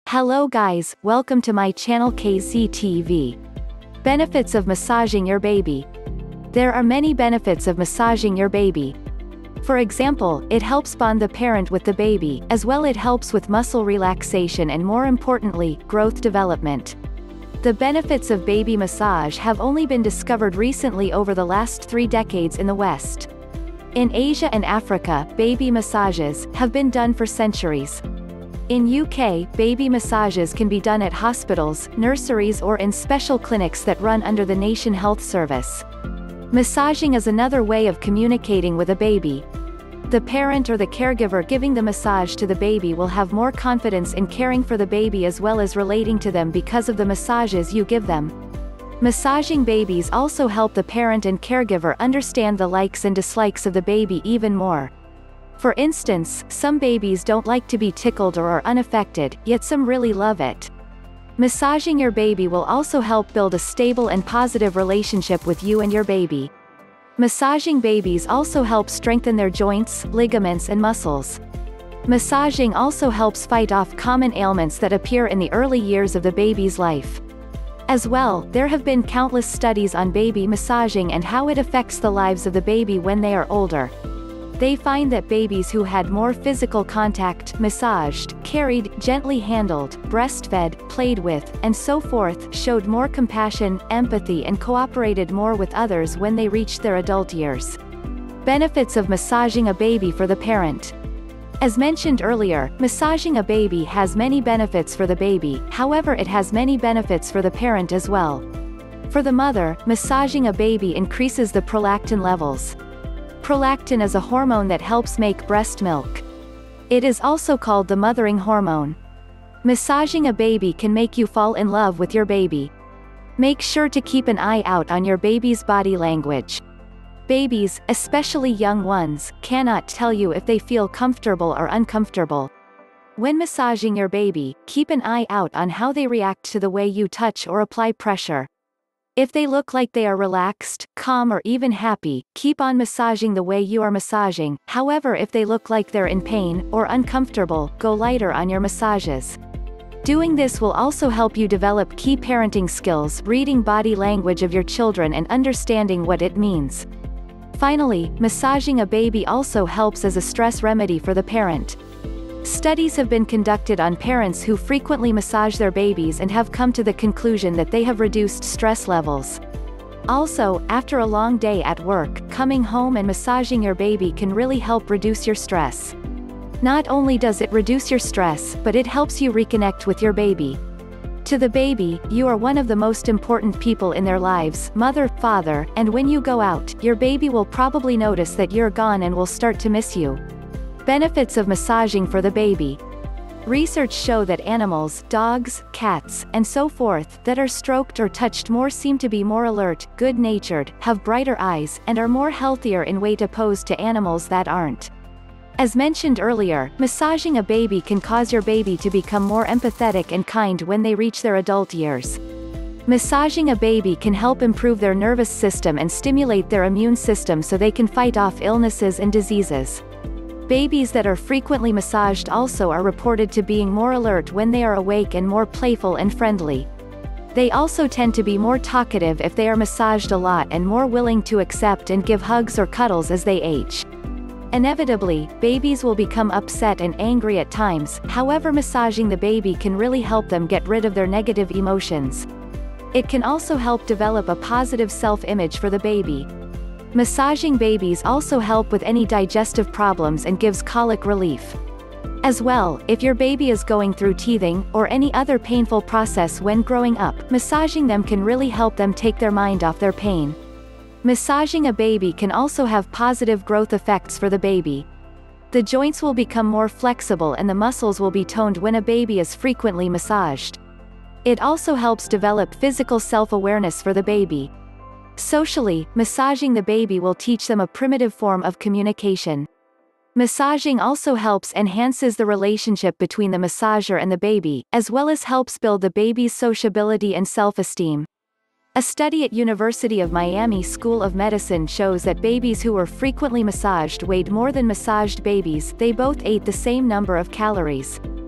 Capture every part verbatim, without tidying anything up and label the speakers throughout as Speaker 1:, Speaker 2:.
Speaker 1: Hello guys, welcome to my channel K Z T V. Benefits of massaging your baby. There are many benefits of massaging your baby. For example, it helps bond the parent with the baby, as well it helps with muscle relaxation and more importantly, growth development. The benefits of baby massage have only been discovered recently over the last three decades in the West. In Asia and Africa, baby massages have been done for centuries. In U K, baby massages can be done at hospitals, nurseries or in special clinics that run under the Nation Health Service. Massaging is another way of communicating with a baby. The parent or the caregiver giving the massage to the baby will have more confidence in caring for the baby as well as relating to them because of the massages you give them. Massaging babies also help the parent and caregiver understand the likes and dislikes of the baby even more. For instance, some babies don't like to be tickled or are unaffected, yet some really love it. Massaging your baby will also help build a stable and positive relationship with you and your baby. Massaging babies also helps strengthen their joints, ligaments and muscles. Massaging also helps fight off common ailments that appear in the early years of the baby's life. As well, there have been countless studies on baby massaging and how it affects the lives of the baby when they are older. They find that babies who had more physical contact, massaged, carried, gently handled, breastfed, played with, and so forth, showed more compassion, empathy and cooperated more with others when they reached their adult years. Benefits of massaging a baby for the parent. As mentioned earlier, massaging a baby has many benefits for the baby, however it has many benefits for the parent as well. For the mother, massaging a baby increases the prolactin levels. Prolactin is a hormone that helps make breast milk. It is also called the mothering hormone. Massaging a baby can make you fall in love with your baby. Make sure to keep an eye out on your baby's body language. Babies, especially young ones, cannot tell you if they feel comfortable or uncomfortable. When massaging your baby, keep an eye out on how they react to the way you touch or apply pressure. If they look like they are relaxed, calm or even happy, keep on massaging the way you are massaging. However, if they look like they're in pain or uncomfortable, go lighter on your massages. Doing this will also help you develop key parenting skills, reading body language of your children and understanding what it means. Finally, massaging a baby also helps as a stress remedy for the parent. Studies have been conducted on parents who frequently massage their babies and have come to the conclusion that they have reduced stress levels. Also, after a long day at work, coming home and massaging your baby can really help reduce your stress. Not only does it reduce your stress, but it helps you reconnect with your baby. To the baby, you are one of the most important people in their lives, mother, father, and when you go out, your baby will probably notice that you're gone and will start to miss you. Benefits of massaging for the baby. Research show that animals, dogs, cats, and so forth, that are stroked or touched more seem to be more alert, good-natured, have brighter eyes, and are more healthier in weight opposed to animals that aren't. As mentioned earlier, massaging a baby can cause your baby to become more empathetic and kind when they reach their adult years. Massaging a baby can help improve their nervous system and stimulate their immune system so they can fight off illnesses and diseases. Babies that are frequently massaged also are reported to being more alert when they are awake and more playful and friendly. They also tend to be more talkative if they are massaged a lot and more willing to accept and give hugs or cuddles as they age. Inevitably, babies will become upset and angry at times, however massaging the baby can really help them get rid of their negative emotions. It can also help develop a positive self-image for the baby. Massaging babies also help with any digestive problems and gives colic relief. As well, if your baby is going through teething, or any other painful process when growing up, massaging them can really help them take their mind off their pain. Massaging a baby can also have positive growth effects for the baby. The joints will become more flexible and the muscles will be toned when a baby is frequently massaged. It also helps develop physical self-awareness for the baby. Socially, massaging the baby will teach them a primitive form of communication. Massaging also helps enhances the relationship between the massager and the baby, as well as helps build the baby's sociability and self-esteem. A study at University of Miami School of Medicine shows that babies who were frequently massaged weighed more than massaged babies. They both ate the same number of calories.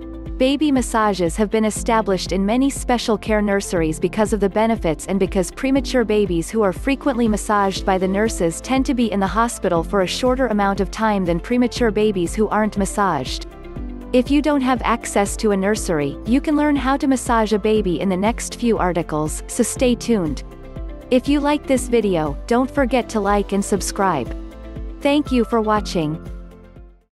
Speaker 1: Baby massages have been established in many special care nurseries because of the benefits and because premature babies who are frequently massaged by the nurses tend to be in the hospital for a shorter amount of time than premature babies who aren't massaged. If you don't have access to a nursery, you can learn how to massage a baby in the next few articles, so stay tuned. If you like this video, don't forget to like and subscribe. Thank you for watching.